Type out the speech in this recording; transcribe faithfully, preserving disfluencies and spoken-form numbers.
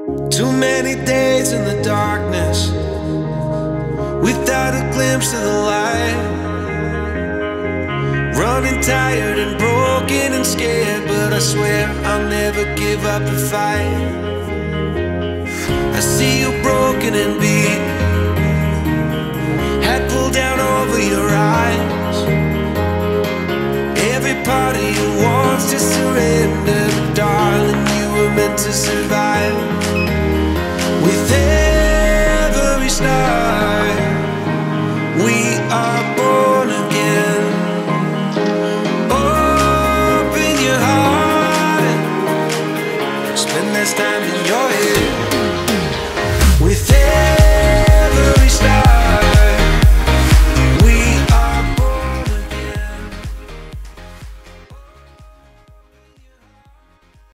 Too many days in the darkness without a glimpse of the light. Running tired and broken and scared, but I swear I'll never give up the fight. I see you broken and beat, head pulled down over your eyes. Every part of you wants to surrender, but darling, you were meant to survive. With every star, we are born again. Open your heart, spend less time in your head.